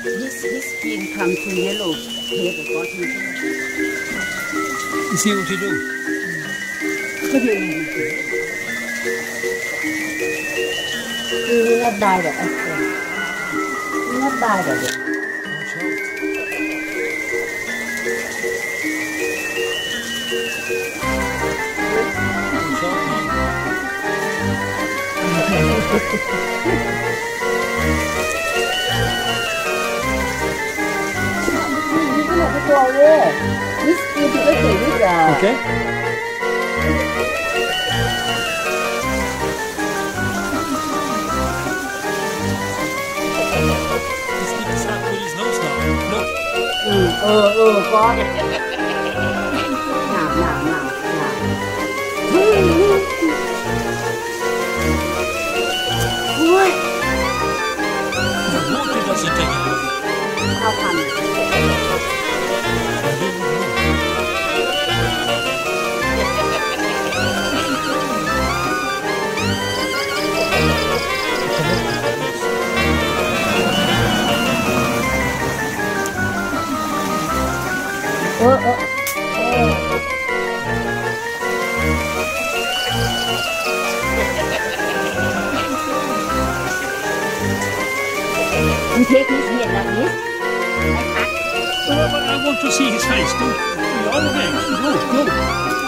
His skin come to yellow head bottom. You see what you do? Not died of it. Not died of it. Okay. Có nào ui Water doesn't take it away. how come You take his head like this. But I want to see his face. Don't. Go.